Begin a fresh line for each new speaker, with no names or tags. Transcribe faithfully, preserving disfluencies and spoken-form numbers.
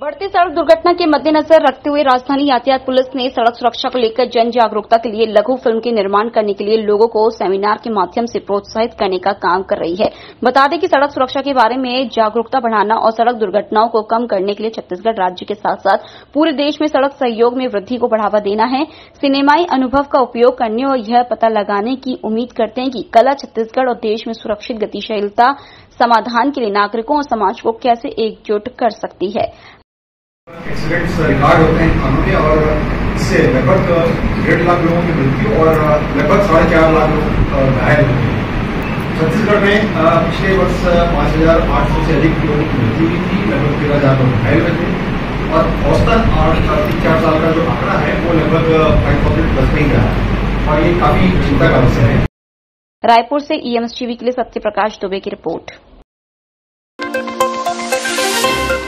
बढ़ती सड़क दुर्घटना के मद्देनजर रखते हुए राजधानी यातायात पुलिस ने सड़क सुरक्षा को लेकर जन जागरूकता के लिए लघु फिल्म के निर्माण करने के लिए लोगों को सेमिनार के माध्यम से प्रोत्साहित करने का काम कर रही है। बता दें कि सड़क सुरक्षा के बारे में जागरूकता बढ़ाना और सड़क दुर्घटनाओं को कम करने के लिए छत्तीसगढ़ राज्य के साथ साथ पूरे देश में सड़क सहयोग में वृद्धि को बढ़ावा देना है। सिनेमाई अनुभव का उपयोग करने और यह पता लगाने की उम्मीद करते हैं कि कला छत्तीसगढ़ और देश में सुरक्षित गतिशीलता समाधान के लिए नागरिकों और समाज को कैसे एकजुट कर सकती है।
एक्सीडेंट्स रिकॉर्ड होते हैं थानों में और इससे लगभग डेढ़ लाख लोगों की मृत्यु और लगभग साढ़े चार लाख लोग घायल होते हैं। छत्तीसगढ़ में पिछले वर्ष पांच हजार आठ सौ से अधिक लोगों की मृत्यु हुई थी, लगभग तेरह हजार लोग घायल हुए थे और औसतन तीन चार साल का जो आंकड़ा है वो लगभग फाइव थाउजेंड प्लस में ही रहा है और ये काफी चिंता का विषय है।
रायपुर से ईएमएस टीवी के लिए सत्यप्रकाश दुबे की रिपोर्ट।